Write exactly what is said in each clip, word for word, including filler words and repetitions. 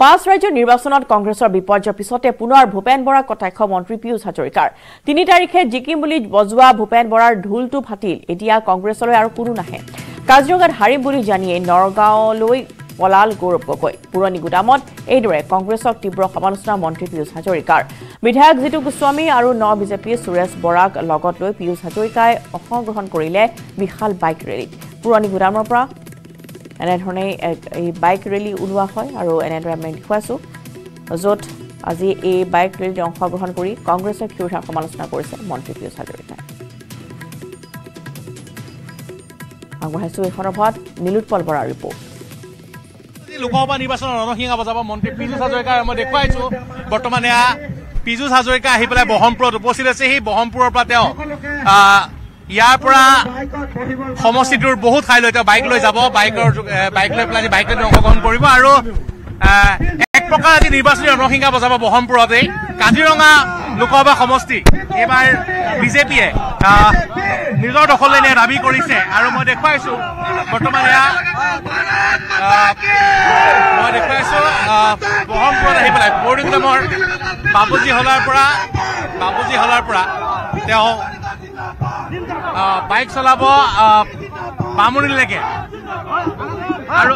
পাঁচ ৰাজ্যৰ নিৰ্বাচনত কংগ্ৰেছৰ বিপৰ্যয়ৰ পিছতে পুনৰ ভূপেন বৰাক কটাক্ষ মন্ত্ৰী পিয়ুষ হাজৰিকাৰ তিনি তাৰিখে জিকিম বুলি বজোৱা ভূপেন বৰাৰ ঢোলটো ফাটিল এতিয়া কংগ্ৰেছলৈ আৰু কোনো নাহে কাজিৰঙাত হাৰিম বুলি জানিয়ে নৰগাঁৱলৈ পলাল গৌৰৱ গগৈ পুৰণি গুদামত এইদৰে কংগ্ৰেছক তীব্ৰ সমালোচনা মন্ত্ৰী পিয়ুষ হাজৰিকাৰ বিধায়ক জিতু গোস্বামী আৰু ন বিজেপি সুৰেশ বৰাক লগত লৈ পিয়ুষ হাজৰিকাই অংশগ্ৰহণ কৰিলে বিশাল বাইক ৰেলীত পুৰণি গুদামৰ পৰা এনেধৰণে এই বাইক ৰেলী ওলোৱা হয় আৰু এনেদৰে আমি দেখুৱাইছো য'ত আজি এই বাইক ৰেলীত অংশগ্ৰহণ কৰি কংগ্ৰেছৰ ক্ষুদ্ৰ সমালোচনা কৰিছে মন্ত্ৰী পিয়ুষ হাজৰিকাই আগবঢ়াইছো এই সন্দৰ্ভত নীলোৎপল বৰাৰ ৰিপৰ্ট লোকসভা নিৰ্বাচনৰ ৰণসিঙা বজাব মন্ত্ৰী পিজুষ হাজৰিকাৰ মই দেখুৱাইছো বৰ্তমান এয়া পিজুষ হাজৰিকা আহি পেলাই বহমপুৰত উপস্থিত আছে সেই বহমপুৰৰ পৰা তেওঁ ইয়াৰ পৰা সমষ্টিটোৰ বহুত ঠাইলৈ তেওঁ বাইক লৈ যাব বাইকৰ বাইক লৈ পেলাই বাইক লৈ অংশগ্ৰহণ কৰিব আৰু এক প্ৰকাৰ আজি নিৰ্বাচনী ৰণসিঙা বজাব বহমপুৰতে কাজিৰঙা লোকসভা সমষ্টি এইবাৰ বিজেপিয়ে নিজৰ দখললৈ নিয়াৰ দাবী কৰিছে আৰু মই দেখুৱাইছো বৰ্তমান এয়া মই দেখুৱাইছো বহমপুৰত আহি পেলাই পুৰণি গুদামৰ বাবুজী হলাৰ পৰা বাবুজী হলাৰ পৰা তেওঁ বাইক চলাব বামুণীলৈকে আৰু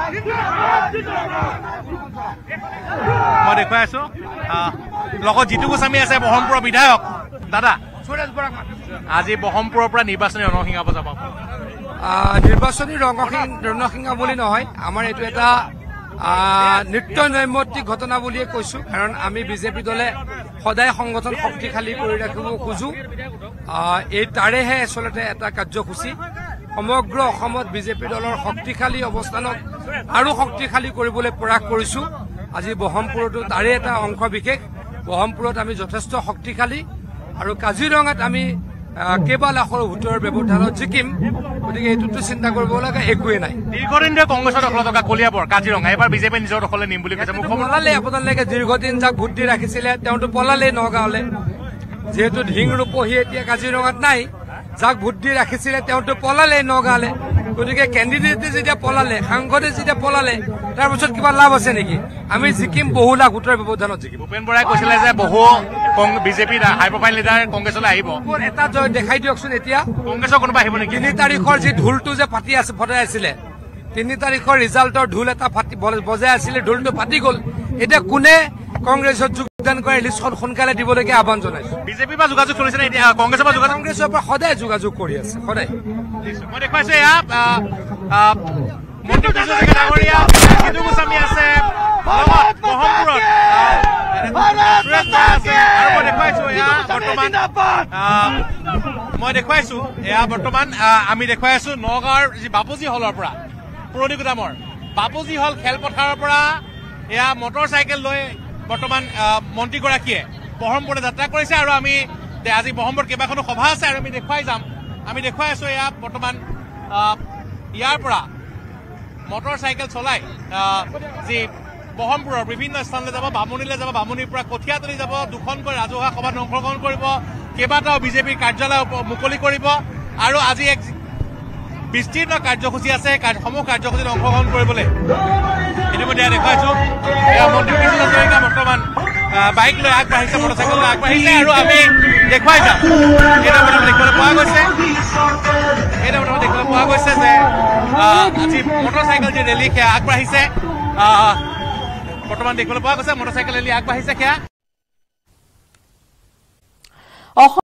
মই দেখুৱাই আছো লগত জিতু গোস্বামী আছে বহমপুৰৰ বিধায়ক দাদা আজি বহমপুৰৰ পৰা নিৰ্বাচনী ৰণসিঙা বজাব নিৰ্বাচনী ৰণসিঙা বুলি নহয় আমাৰ এইটো এটা নিত্য নৈমিত্তিক ঘটনা বুলিয়ে কৈছো কাৰণ আমি বিজেপি দলে সদায় সংগঠন শক্তিশালী কৰি ৰাখিব খোজো এই তাৰেহে আচলতে এটা কাৰ্যসূচী সমগ্ৰ অসমত বিজেপি দলৰ শক্তিশালী অৱস্থানক আৰু শক্তিশালী কৰিবলৈ প্ৰয়াস কৰিছো আজি বহমপুৰতো তাৰে এটা অংশ বিশেষ বহমপুৰত আমি যথেষ্ট শক্তিশালী আৰু কাজিৰঙাত আমি কেইবা লাখৰ ভোটৰ ব্যৱধানত জিকিম গতিকে এইটোতো চিন্তা কৰিব লগা একোৱেই নাই দীৰ্ঘদিন ধৰি কংগ্ৰেছৰ দখলত থকা কলিয়াবৰ কাজিৰঙা এবাৰ বিজেপি নিজৰ দখলে নিম বুলি কৈছে পলালে আপোনালোকে দীৰ্ঘদিন যাক ভোট দি ৰাখিছিলে তেওঁতো পলালেই নগাঁৱলৈ যিহেতু ঢিং ৰূপহী এতিয়া কাজিৰঙাত নাই যাক ভোট দি ৰাখিছিলে তেওঁতো পলালে নগাঁৱলৈ গতিকে কেণ্ডিডেটে যেতিয়া পলালে সাংসদে যেতিয়া পলালে তাৰপিছত কিবা লাভ আছে নেকি আমি জিকিম বহু লাখ ভোটৰ ব্যৱধানত জিকিম ভূপেন বৰাই কৈছিলে যে বহু বিজেপিৰ হাই প্ৰফাইল লিডাৰ কংগ্ৰেছলৈ আহিব এটা জয় দেখাই দিয়কচোন এতিয়া কংগ্ৰেছৰ কোনোবা আহিব নেকি তিনি তাৰিখৰ যি ঢোলটো যে ফাটি আছে ফটাই আছিলে তিনি তাৰিখৰ ৰিজাল্টৰ ঢোল এটা ফাটি বজাই আছিলে ঢোলটো ফাটি গ'ল এতিয়া কোনে কংগ্ৰেছত যোগদান কৰে লিষ্টখন সোনকালে দিবলৈকে আহ্বান জনাইছো বিজেপিৰ পৰা যোগাযোগ চলিছে নে এতিয়া কংগ্ৰেছৰ পৰা যোগাযোগ কংগ্ৰেছৰ পৰা সদায় যোগাযোগ কৰি আছে সদায় মই দেখুৱাইছো এয়া মন্ত্ৰী পিজুষ ডাঙৰীয়া জিতু গোস্বামী আছে বহমপুৰত মই দেখুৱাইছো এয়া বৰ্তমান মই দেখুৱাইছো এয়া বৰ্তমান আমি দেখুৱাই আছো নগাঁৱৰ যি বাপুজী হলৰ পৰা পুৰণি গুদামৰ বাপুজী হল খেলপথাৰৰ পৰা এয়া মটৰ চাইকেল লৈ বৰ্তমান মন্ত্ৰীগৰাকীয়ে বহমপুৰলৈ যাত্ৰা কৰিছে আৰু আমি আজি বহমপুৰত কেইবাখনো সভা আছে আৰু আমি দেখুৱাই যাম আমি দেখুৱাই আছো এয়া বৰ্তমান ইয়াৰ পৰা মটৰ চাইকেল চলাই যি বহমপুৰৰ বিভিন্ন স্থানলৈ যাব বামুণীলৈ যাব বামুণীৰ পৰা কঠীয়াতলি যাব দুখনকৈ ৰাজহুৱা সভাত অংশগ্ৰহণ কৰিব কেইবাটাও বিজেপিৰ কাৰ্যালয় মুকলি কৰিব আৰু আজি এক বিস্তীৰ্ণ কাৰ্যসূচী আছে সমূহ কাৰ্যসূচীত অংশগ্ৰহণ কৰিবলৈ ইতিমধ্যে দেখুৱাইছো এয়া মন্ত্ৰী পিজুষ হাজৰিকা বৰ্তমান বাইক লৈ আগবাঢ়িছে মটৰচাইকেল লৈ আগবাঢ়িছে আৰু আমি দেখুৱাই যাম এটা বৰ্তমান দেখিবলৈ পোৱা গৈছে এটা বৰ্তমান দেখিবলৈ পোৱা গৈছে যে আজি মটৰচাইকেল যি ৰেলী সেয়া আগবাঢ়িছে বৰ্তমান দেখিবলৈ পোৱা গৈছে মটৰচাইকেল ৰেলী আগবাঢ়িছে সেয়া